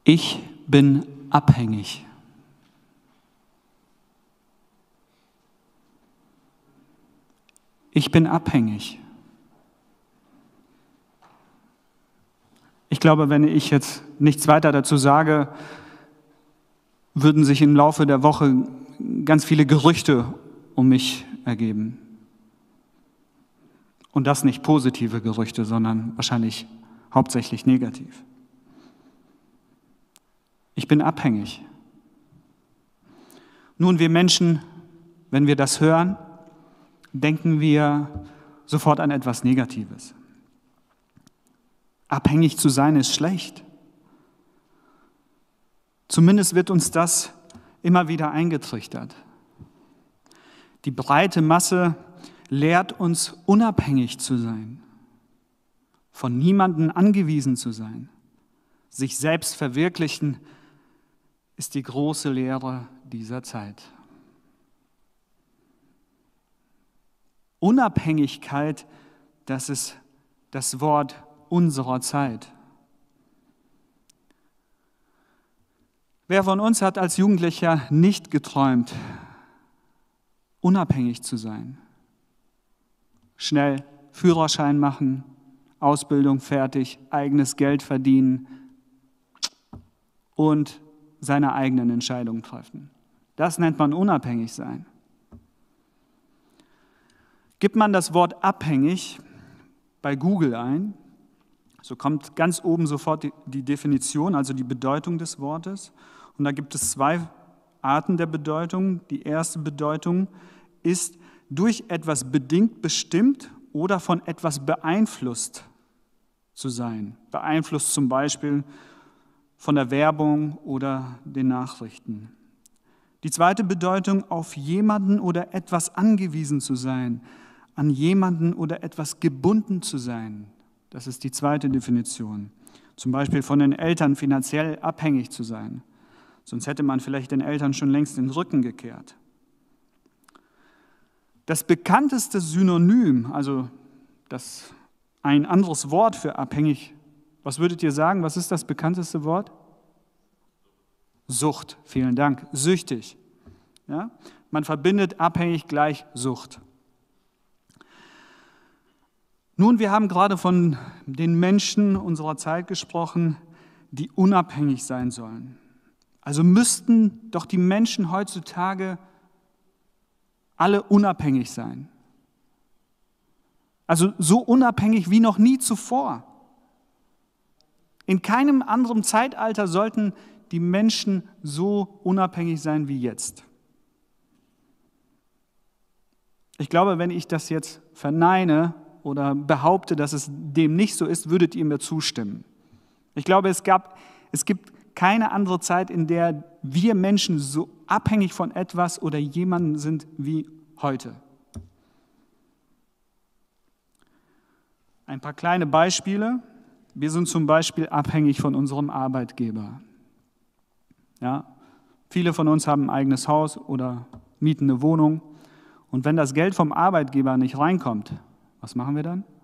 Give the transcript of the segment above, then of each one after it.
Ich bin abhängig. Ich bin abhängig. Ich glaube, wenn ich jetzt nichts weiter dazu sage, würden sich im Laufe der Woche ganz viele Gerüchte um mich ergeben. Und das nicht positive Gerüchte, sondern wahrscheinlich hauptsächlich negativ. Ich bin abhängig. Nun, wir Menschen, wenn wir das hören, denken wir sofort an etwas Negatives. Abhängig zu sein ist schlecht. Zumindest wird uns das immer wieder eingetrichtert. Die breite Masse lehrt uns, unabhängig zu sein, von niemandem angewiesen zu sein. Sich selbst verwirklichen ist die große Lehre dieser Zeit. Unabhängigkeit, das ist das Wort unserer Zeit. Wer von uns hat als Jugendlicher nicht geträumt, unabhängig zu sein? Schnell Führerschein machen, Ausbildung fertig, eigenes Geld verdienen und seine eigenen Entscheidungen treffen. Das nennt man unabhängig sein. Gibt man das Wort abhängig bei Google ein, so kommt ganz oben sofort die Definition, also die Bedeutung des Wortes. Und da gibt es zwei Arten der Bedeutung. Die erste Bedeutung ist durch etwas bedingt bestimmt oder von etwas beeinflusst zu sein. Beeinflusst zum Beispiel von der Werbung oder den Nachrichten. Die zweite Bedeutung, auf jemanden oder etwas angewiesen zu sein, an jemanden oder etwas gebunden zu sein. Das ist die zweite Definition. Zum Beispiel von den Eltern finanziell abhängig zu sein. Sonst hätte man vielleicht den Eltern schon längst den Rücken gekehrt. Das bekannteste Synonym, also ein anderes Wort für abhängig, was würdet ihr sagen? Was ist das bekannteste Wort? Sucht, vielen Dank. Süchtig. Ja? Man verbindet abhängig gleich Sucht. Nun, wir haben gerade von den Menschen unserer Zeit gesprochen, die unabhängig sein sollen. Also müssten doch die Menschen heutzutage alle unabhängig sein. Also so unabhängig wie noch nie zuvor. In keinem anderen Zeitalter sollten die Menschen so unabhängig sein wie jetzt. Ich glaube, wenn ich das jetzt verneine oder behaupte, dass es dem nicht so ist, würdet ihr mir zustimmen. Ich glaube, es gibt keine andere Zeit, in der wir Menschen so abhängig von etwas oder jemandem sind wie heute. Ein paar kleine Beispiele. Wir sind zum Beispiel abhängig von unserem Arbeitgeber. Ja, viele von uns haben ein eigenes Haus oder mieten eine Wohnung. Und wenn das Geld vom Arbeitgeber nicht reinkommt, was machen wir dann?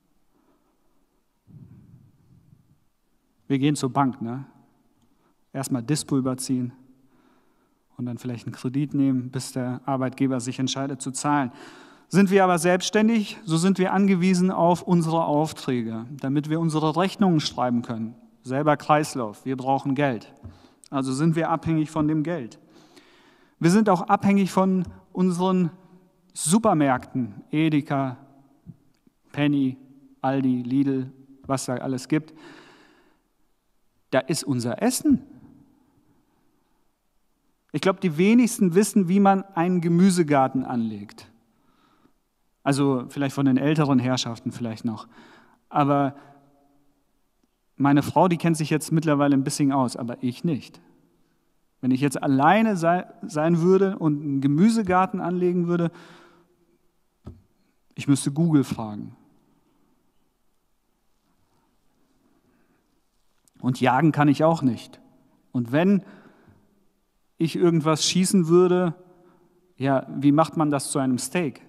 Wir gehen zur Bank, ne? Erstmal Dispo überziehen und dann vielleicht einen Kredit nehmen, bis der Arbeitgeber sich entscheidet zu zahlen. Sind wir aber selbstständig, so sind wir angewiesen auf unsere Aufträge, damit wir unsere Rechnungen schreiben können. Selber Kreislauf, wir brauchen Geld. Also sind wir abhängig von dem Geld. Wir sind auch abhängig von unseren Supermärkten, Edeka, Penny, Aldi, Lidl, was da alles gibt. Da ist unser Essen. Ich glaube, die wenigsten wissen, wie man einen Gemüsegarten anlegt. Also vielleicht von den älteren Herrschaften vielleicht noch. Aber meine Frau, die kennt sich jetzt mittlerweile ein bisschen aus, aber ich nicht. Wenn ich jetzt alleine sein würde und einen Gemüsegarten anlegen würde, ich müsste Google fragen. Und jagen kann ich auch nicht. Und wenn ich irgendwas schießen würde, ja, wie macht man das zu einem Steak?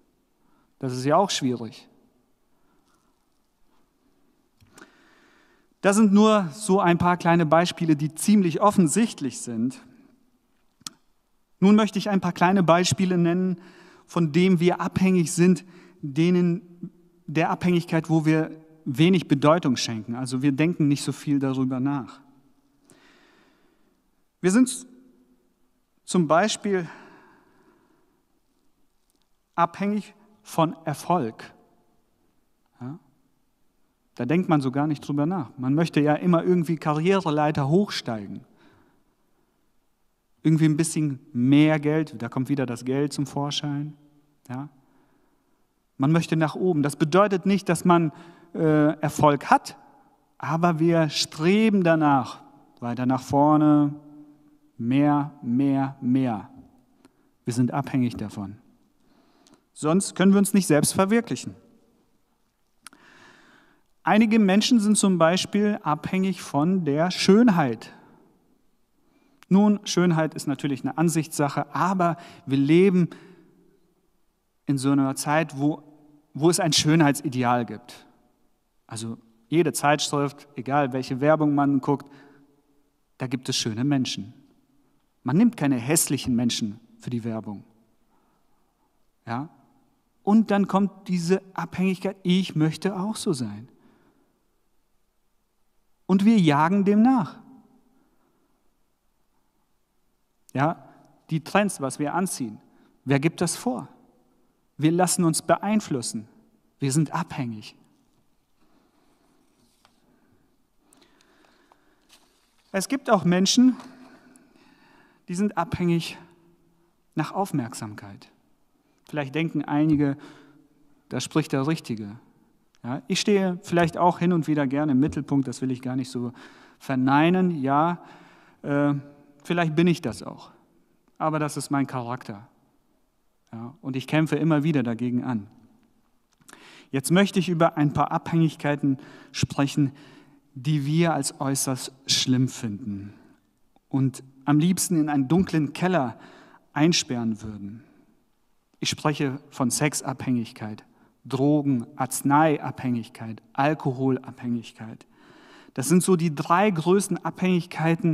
Das ist ja auch schwierig. Das sind nur so ein paar kleine Beispiele, die ziemlich offensichtlich sind. Nun möchte ich ein paar kleine Beispiele nennen, von denen wir abhängig sind, denen der Abhängigkeit, wo wir wenig Bedeutung schenken. Also wir denken nicht so viel darüber nach. Wir sind zum Beispiel abhängig von Erfolg. Ja? Da denkt man so gar nicht drüber nach. Man möchte ja immer irgendwie Karriereleiter hochsteigen. Irgendwie ein bisschen mehr Geld, da kommt wieder das Geld zum Vorschein. Ja? Man möchte nach oben. Das bedeutet nicht, dass man Erfolg hat, aber wir streben danach, weiter nach vorne, mehr, mehr, mehr. Wir sind abhängig davon. Sonst können wir uns nicht selbst verwirklichen. Einige Menschen sind zum Beispiel abhängig von der Schönheit. Nun, Schönheit ist natürlich eine Ansichtssache, aber wir leben in so einer Zeit, wo es ein Schönheitsideal gibt. Also jede Zeitschrift, egal welche Werbung man guckt, da gibt es schöne Menschen. Man nimmt keine hässlichen Menschen für die Werbung. Ja? Und dann kommt diese Abhängigkeit, ich möchte auch so sein. Und wir jagen dem nach. Ja, die Trends, was wir anziehen, wer gibt das vor? Wir lassen uns beeinflussen. Wir sind abhängig. Es gibt auch Menschen, die sind abhängig nach Aufmerksamkeit. Vielleicht denken einige, da spricht der Richtige. Ja, ich stehe vielleicht auch hin und wieder gerne im Mittelpunkt, das will ich gar nicht so verneinen. Ja, vielleicht bin ich das auch, aber das ist mein Charakter. Ja, und ich kämpfe immer wieder dagegen an. Jetzt möchte ich über ein paar Abhängigkeiten sprechen, die wir als äußerst schlimm finden und am liebsten in einen dunklen Keller einsperren würden. Ich spreche von Sexabhängigkeit, Drogen, Arzneiabhängigkeit, Alkoholabhängigkeit. Das sind so die 3 größten Abhängigkeiten,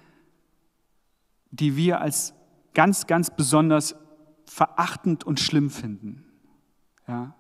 die wir als ganz, ganz besonders verachtend und schlimm finden. Ja.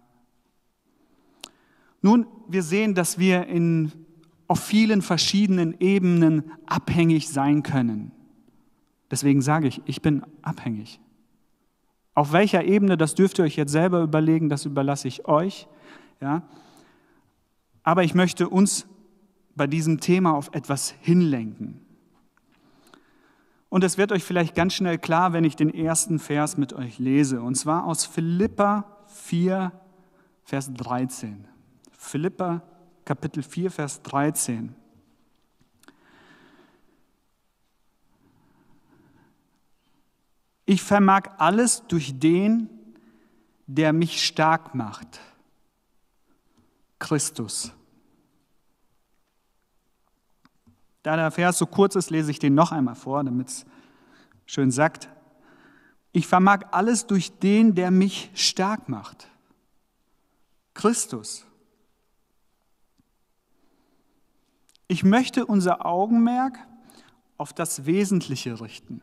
Nun, wir sehen, dass wir auf vielen verschiedenen Ebenen abhängig sein können. Deswegen sage ich bin abhängig. Auf welcher Ebene, das dürft ihr euch jetzt selber überlegen, das überlasse ich euch. Ja. Aber ich möchte uns bei diesem Thema auf etwas hinlenken. Und es wird euch vielleicht ganz schnell klar, wenn ich den ersten Vers mit euch lese. Und zwar aus Philipper 4, Vers 13. Philipper Kapitel 4, Vers 13. Ich vermag alles durch den, der mich stark macht. Christus. Da der Vers so kurz ist, lese ich den noch einmal vor, damit es schön sagt. Ich vermag alles durch den, der mich stark macht. Christus. Ich möchte unser Augenmerk auf das Wesentliche richten.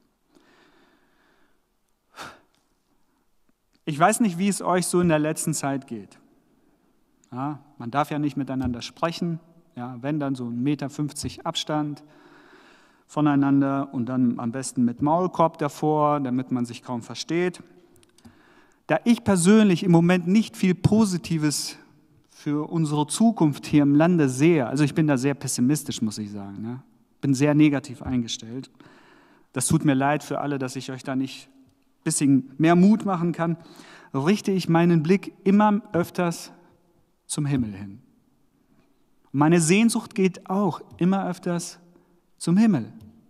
Ich weiß nicht, wie es euch so in der letzten Zeit geht. Ja, man darf ja nicht miteinander sprechen. Ja, wenn dann so 1,50 Meter Abstand voneinander und dann am besten mit Maulkorb davor, damit man sich kaum versteht. Da ich persönlich im Moment nicht viel Positives für unsere Zukunft hier im Lande sehe, also ich bin da sehr pessimistisch, muss ich sagen, ne? Bin sehr negativ eingestellt. Das tut mir leid für alle, dass ich euch da nicht ein bisschen mehr Mut machen kann, richte ich meinen Blick immer öfters zum Himmel hin. Meine Sehnsucht geht auch immer öfters zum Himmel.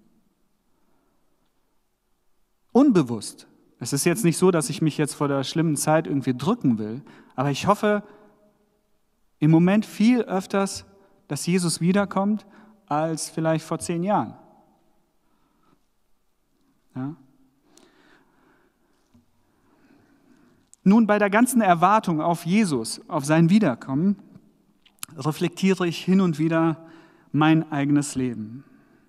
Unbewusst. Es ist jetzt nicht so, dass ich mich jetzt vor der schlimmen Zeit irgendwie drücken will, aber ich hoffe im Moment viel öfters, dass Jesus wiederkommt, als vielleicht vor 10 Jahren. Ja? Nun, bei der ganzen Erwartung auf Jesus, auf sein Wiederkommen, reflektiere ich hin und wieder mein eigenes Leben.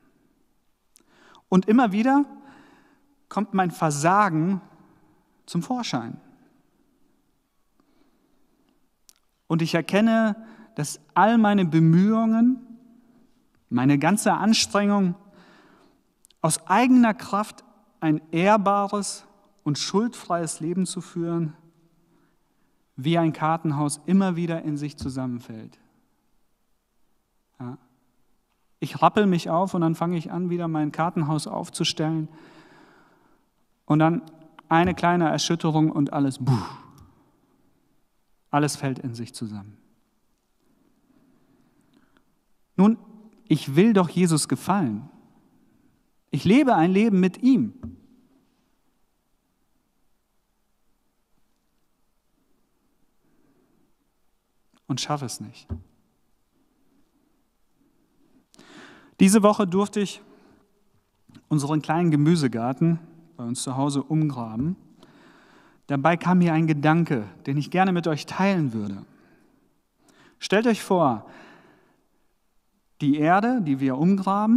Und immer wieder kommt mein Versagen zum Vorschein. Und ich erkenne, dass all meine Bemühungen, meine ganze Anstrengung aus eigener Kraft ein ehrbares und schuldfreies Leben zu führen, wie ein Kartenhaus immer wieder in sich zusammenfällt. Ja. Ich rappel mich auf und dann fange ich an, wieder mein Kartenhaus aufzustellen und dann eine kleine Erschütterung und alles fällt in sich zusammen. Nun, ich will doch Jesus gefallen. Ich lebe ein Leben mit ihm. Und schaffe es nicht. Diese Woche durfte ich unseren kleinen Gemüsegarten bei uns zu Hause umgraben. Dabei kam mir ein Gedanke, den ich gerne mit euch teilen würde. Stellt euch vor, die Erde, die wir umgraben,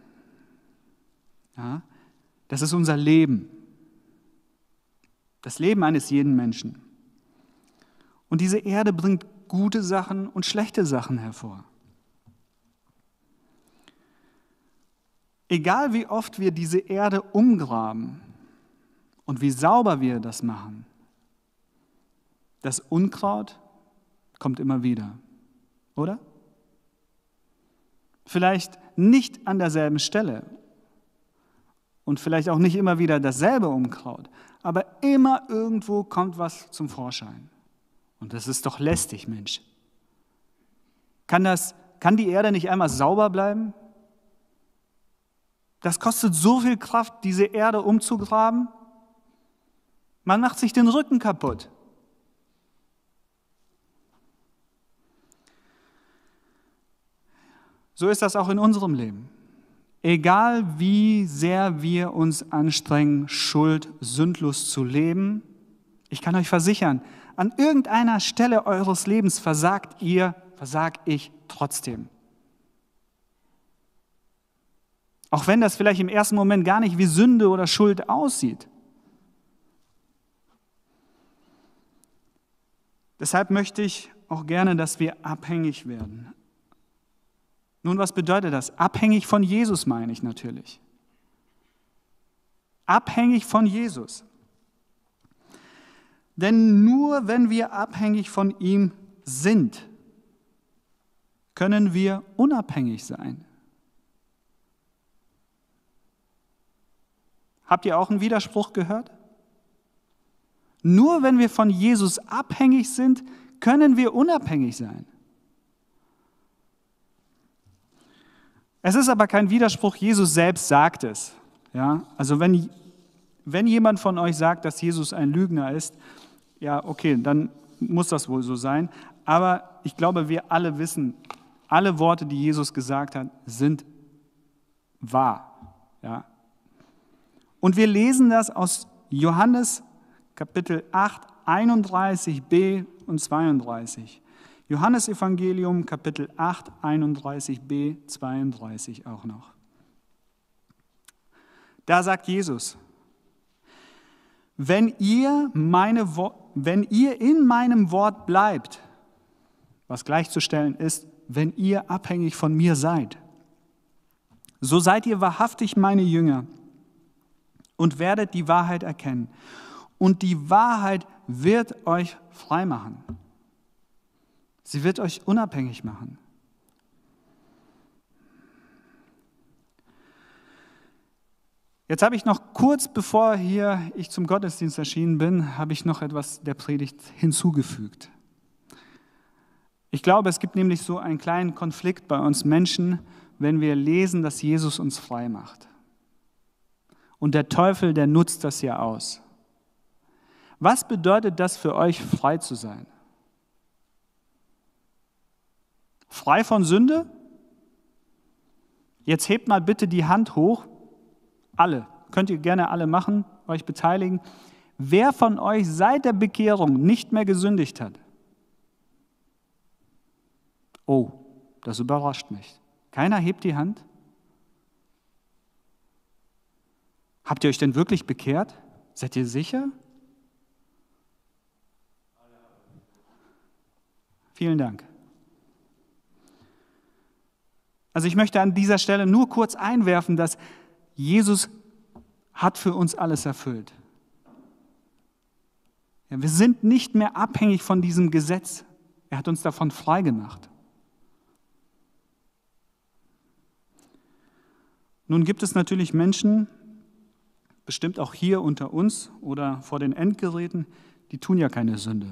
ja, das ist unser Leben. Das Leben eines jeden Menschen. Und diese Erde bringt gute Sachen und schlechte Sachen hervor. Egal wie oft wir diese Erde umgraben und wie sauber wir das machen, das Unkraut kommt immer wieder, oder? Vielleicht nicht an derselben Stelle und vielleicht auch nicht immer wieder dasselbe Unkraut, aber immer irgendwo kommt was zum Vorschein. Und das ist doch lästig, Mensch. Kann die Erde nicht einmal sauber bleiben? Das kostet so viel Kraft, diese Erde umzugraben. Man macht sich den Rücken kaputt. So ist das auch in unserem Leben. Egal wie sehr wir uns anstrengen, Schuld sündlos zu leben, ich kann euch versichern, an irgendeiner Stelle eures Lebens versag ich trotzdem. Auch wenn das vielleicht im ersten Moment gar nicht wie Sünde oder Schuld aussieht. Deshalb möchte ich auch gerne, dass wir abhängig werden. Nun, was bedeutet das? Abhängig von Jesus meine ich natürlich. Abhängig von Jesus. Denn nur wenn wir abhängig von ihm sind, können wir unabhängig sein. Habt ihr auch einen Widerspruch gehört? Nur wenn wir von Jesus abhängig sind, können wir unabhängig sein. Es ist aber kein Widerspruch, Jesus selbst sagt es. Ja? Also wenn jemand von euch sagt, dass Jesus ein Lügner ist, ja, okay, dann muss das wohl so sein. Aber ich glaube, wir alle wissen, alle Worte, die Jesus gesagt hat, sind wahr. Ja? Und wir lesen das aus Johannes Kapitel 8, 31b und 32. Johannes Evangelium Kapitel 8, 31b, 32 auch noch. Da sagt Jesus, wenn ihr in meinem Wort bleibt, was gleichzustellen ist, wenn ihr abhängig von mir seid, so seid ihr wahrhaftig meine Jünger und werdet die Wahrheit erkennen. Und die Wahrheit wird euch frei machen. Sie wird euch unabhängig machen. Jetzt habe ich noch kurz bevor ich zum Gottesdienst erschienen bin, habe ich noch etwas der Predigt hinzugefügt. Ich glaube, es gibt nämlich so einen kleinen Konflikt bei uns Menschen, wenn wir lesen, dass Jesus uns frei macht. Und der Teufel, der nutzt das ja aus. Was bedeutet das für euch, frei zu sein? Frei von Sünde? Jetzt hebt mal bitte die Hand hoch. Alle. Könnt ihr gerne alle machen, euch beteiligen. Wer von euch seit der Bekehrung nicht mehr gesündigt hat? Oh, das überrascht mich. Keiner hebt die Hand? Habt ihr euch denn wirklich bekehrt? Seid ihr sicher? Vielen Dank. Also ich möchte an dieser Stelle nur kurz einwerfen, dass Jesus hat für uns alles erfüllt. Ja, wir sind nicht mehr abhängig von diesem Gesetz. Er hat uns davon frei gemacht. Nun gibt es natürlich Menschen, bestimmt auch hier unter uns oder vor den Endgeräten, die tun ja keine Sünde.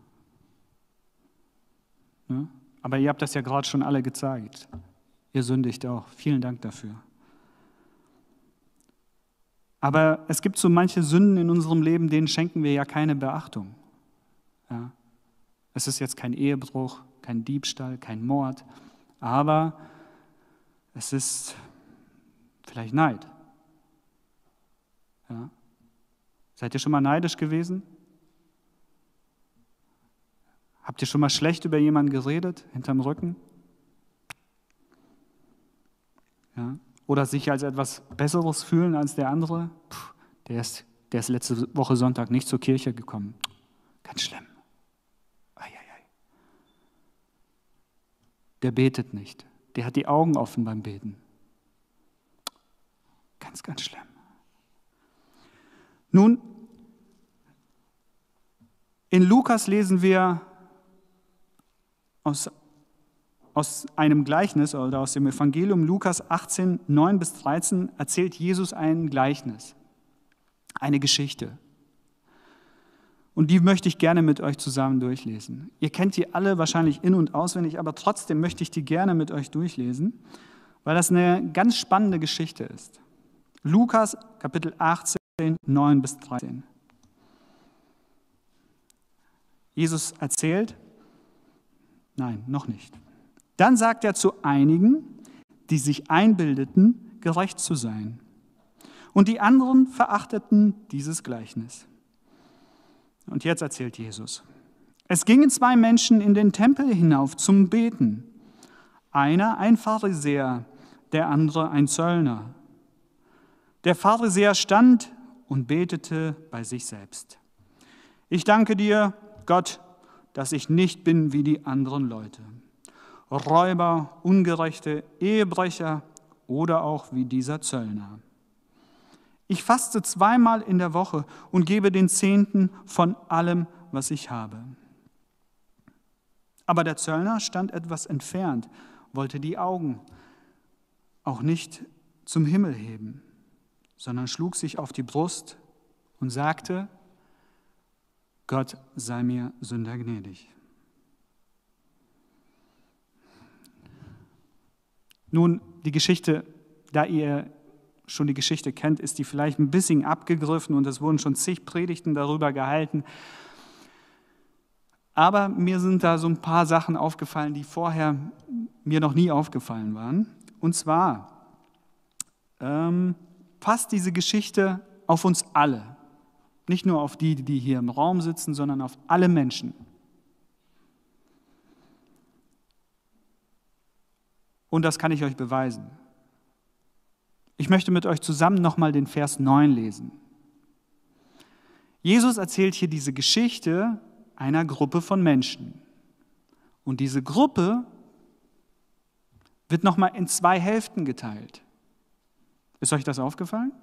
Ja? Aber ihr habt das ja gerade schon alle gezeigt. Ihr sündigt auch. Vielen Dank dafür. Aber es gibt so manche Sünden in unserem Leben, denen schenken wir ja keine Beachtung. Ja? Es ist jetzt kein Ehebruch, kein Diebstahl, kein Mord, aber es ist vielleicht Neid. Ja? Seid ihr schon mal neidisch gewesen? Habt ihr schon mal schlecht über jemanden geredet, hinterm Rücken? Ja? Oder sich als etwas Besseres fühlen als der andere? Der ist letzte Woche Sonntag nicht zur Kirche gekommen. Ganz schlimm. Eieiei. Der betet nicht. Der hat die Augen offen beim Beten. Ganz, ganz schlimm. Nun, in Lukas lesen wir aus einem Gleichnis oder aus dem Evangelium Lukas 18, 9 bis 13 erzählt Jesus ein Gleichnis, eine Geschichte. Und die möchte ich gerne mit euch zusammen durchlesen. Ihr kennt die alle wahrscheinlich in- und auswendig, aber trotzdem möchte ich die gerne mit euch durchlesen, weil das eine ganz spannende Geschichte ist. Lukas Kapitel 18, 9 bis 13. Jesus erzählt, nein, noch nicht. Dann sagt er zu einigen, die sich einbildeten, gerecht zu sein. Und die anderen verachteten dieses Gleichnis. Und jetzt erzählt Jesus. Es gingen 2 Menschen in den Tempel hinauf zum Beten. Einer ein Pharisäer, der andere ein Zöllner. Der Pharisäer stand und betete bei sich selbst. Ich danke dir, Gott, dass ich nicht bin wie die anderen Leute. Räuber, Ungerechte, Ehebrecher oder auch wie dieser Zöllner. Ich faste 2-mal in der Woche und gebe den 10. von allem, was ich habe. Aber der Zöllner stand etwas entfernt, wollte die Augen auch nicht zum Himmel heben, sondern schlug sich auf die Brust und sagte, Gott sei mir Sünder gnädig. Nun, die Geschichte, da ihr schon die Geschichte kennt, ist die vielleicht ein bisschen abgegriffen und es wurden schon zig Predigten darüber gehalten. Aber mir sind da so ein paar Sachen aufgefallen, die vorher mir noch nie aufgefallen waren. Und zwar passt diese Geschichte auf uns alle. Nicht nur auf die, die hier im Raum sitzen, sondern auf alle Menschen. Und das kann ich euch beweisen. Ich möchte mit euch zusammen nochmal den Vers 9 lesen. Jesus erzählt hier diese Geschichte einer Gruppe von Menschen. Und diese Gruppe wird nochmal in 2 Hälften geteilt. Ist euch das aufgefallen?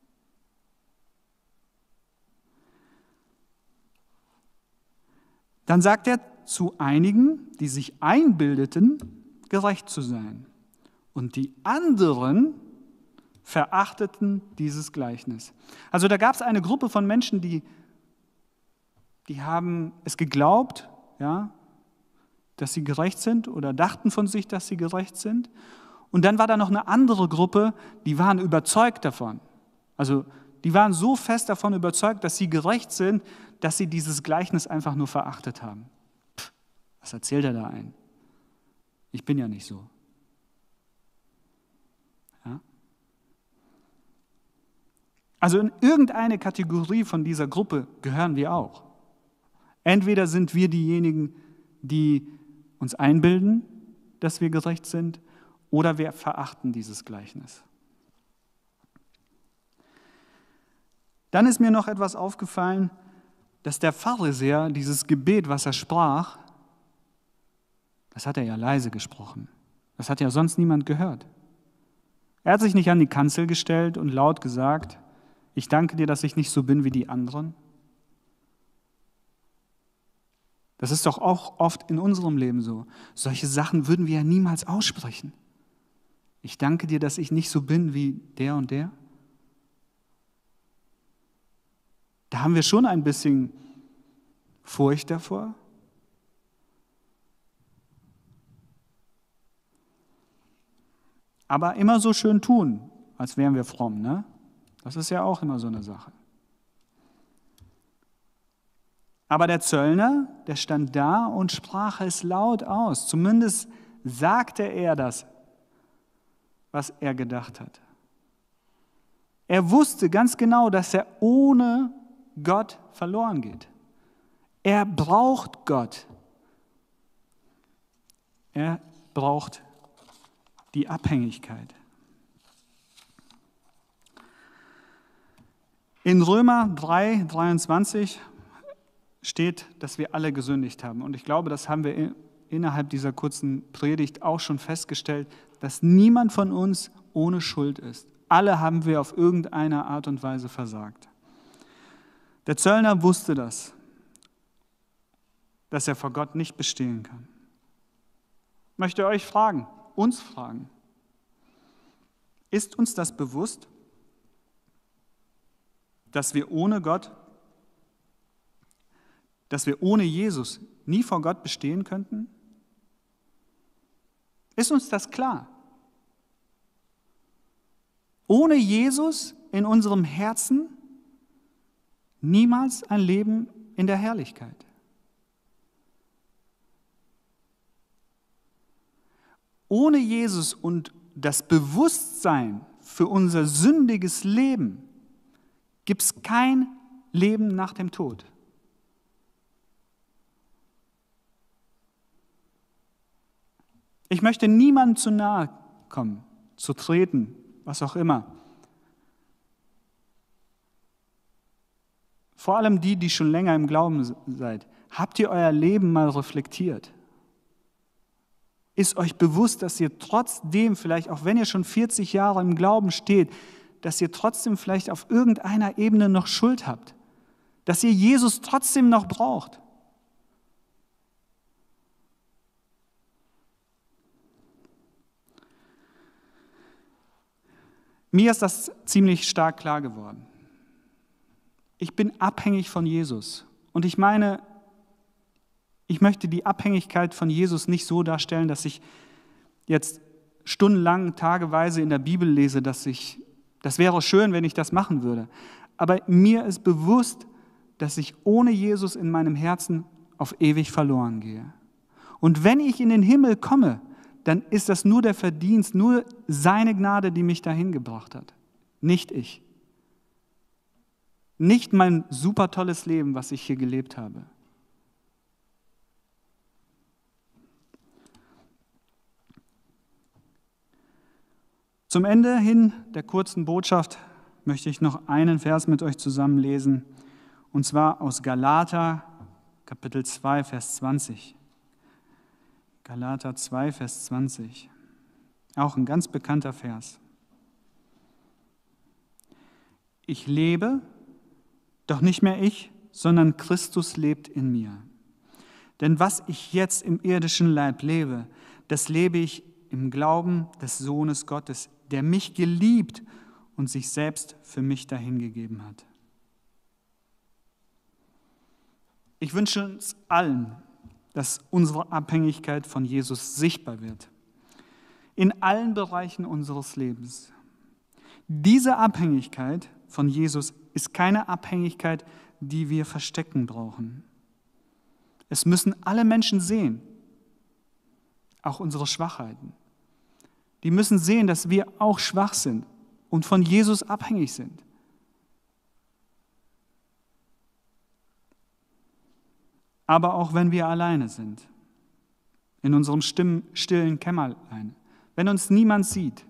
Dann sagt er zu einigen, die sich einbildeten, gerecht zu sein. Und die anderen verachteten dieses Gleichnis. Also da gab es eine Gruppe von Menschen, die haben es geglaubt, ja, dass sie gerecht sind oder dachten von sich, dass sie gerecht sind. Und dann war da noch eine andere Gruppe, die waren überzeugt davon. Also die waren so fest davon überzeugt, dass sie gerecht sind, dass sie dieses Gleichnis einfach nur verachtet haben. Was erzählt er da ein? Ich bin ja nicht so. Ja? Also in irgendeine Kategorie von dieser Gruppe gehören wir auch. Entweder sind wir diejenigen, die uns einbilden, dass wir gerecht sind, oder wir verachten dieses Gleichnis. Dann ist mir noch etwas aufgefallen, dass der Pharisäer dieses Gebet, was er sprach, das hat er ja leise gesprochen. Das hat ja sonst niemand gehört. Er hat sich nicht an die Kanzel gestellt und laut gesagt, ich danke dir, dass ich nicht so bin wie die anderen. Das ist doch auch oft in unserem Leben so. Solche Sachen würden wir ja niemals aussprechen. Ich danke dir, dass ich nicht so bin wie der und der. Da haben wir schon ein bisschen Furcht davor. Aber immer so schön tun, als wären wir fromm, ne? Das ist ja auch immer so eine Sache. Aber der Zöllner, der stand da und sprach es laut aus. Zumindest sagte er das, was er gedacht hat. Er wusste ganz genau, dass er ohne Gott verloren geht. Er braucht Gott. Er braucht die Abhängigkeit. In Römer 3,23 steht, dass wir alle gesündigt haben. Und ich glaube, das haben wir innerhalb dieser kurzen Predigt auch schon festgestellt, dass niemand von uns ohne Schuld ist. Alle haben wir auf irgendeine Art und Weise versagt. Der Zöllner wusste das, dass er vor Gott nicht bestehen kann. Ich möchte euch fragen, uns fragen, ist uns das bewusst, dass wir ohne Gott, dass wir ohne Jesus nie vor Gott bestehen könnten? Ist uns das klar? Ohne Jesus in unserem Herzen niemals ein Leben in der Herrlichkeit. Ohne Jesus und das Bewusstsein für unser sündiges Leben gibt es kein Leben nach dem Tod. Ich möchte niemandem zu nahe kommen, zu treten, was auch immer. Vor allem die schon länger im Glauben seid. Habt ihr euer Leben mal reflektiert? Ist euch bewusst, dass ihr trotzdem, vielleicht auch wenn ihr schon 40 Jahre im Glauben steht, dass ihr trotzdem vielleicht auf irgendeiner Ebene noch Schuld habt? Dass ihr Jesus trotzdem noch braucht? Mir ist das ziemlich stark klar geworden. Ich bin abhängig von Jesus. Und ich meine, ich möchte die Abhängigkeit von Jesus nicht so darstellen, dass ich jetzt stundenlang, tageweise in der Bibel lese, das wäre schön, wenn ich das machen würde. Aber mir ist bewusst, dass ich ohne Jesus in meinem Herzen auf ewig verloren gehe. Und wenn ich in den Himmel komme, dann ist das nur der Verdienst, nur seine Gnade, die mich dahin gebracht hat. Nicht ich. Nicht mein super tolles Leben, was ich hier gelebt habe. Zum Ende hin der kurzen Botschaft möchte ich noch einen Vers mit euch zusammen lesen, und zwar aus Galater, Kapitel 2, Vers 20. Galater 2, Vers 20. Auch ein ganz bekannter Vers. Ich lebe, doch nicht mehr ich, sondern Christus lebt in mir. Denn was ich jetzt im irdischen Leib lebe, das lebe ich im Glauben des Sohnes Gottes, der mich geliebt und sich selbst für mich dahingegeben hat. Ich wünsche uns allen, dass unsere Abhängigkeit von Jesus sichtbar wird. In allen Bereichen unseres Lebens. Diese Abhängigkeit von Jesus ist keine Abhängigkeit, die wir verstecken brauchen. Es müssen alle Menschen sehen, auch unsere Schwachheiten. Die müssen sehen, dass wir auch schwach sind und von Jesus abhängig sind. Aber auch wenn wir alleine sind, in unserem stillen Kämmerlein, wenn uns niemand sieht.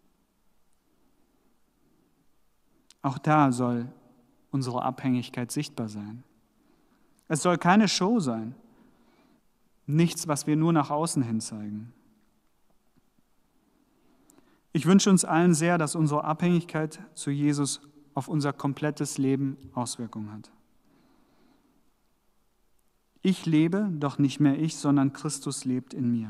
Auch da soll unsere Abhängigkeit sichtbar sein. Es soll keine Show sein, nichts, was wir nur nach außen hin zeigen. Ich wünsche uns allen sehr, dass unsere Abhängigkeit zu Jesus auf unser komplettes Leben Auswirkungen hat. Ich lebe, doch nicht mehr ich, sondern Christus lebt in mir.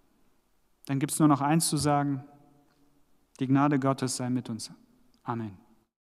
Dann gibt es nur noch eins zu sagen: Die Gnade Gottes sei mit uns. Amen.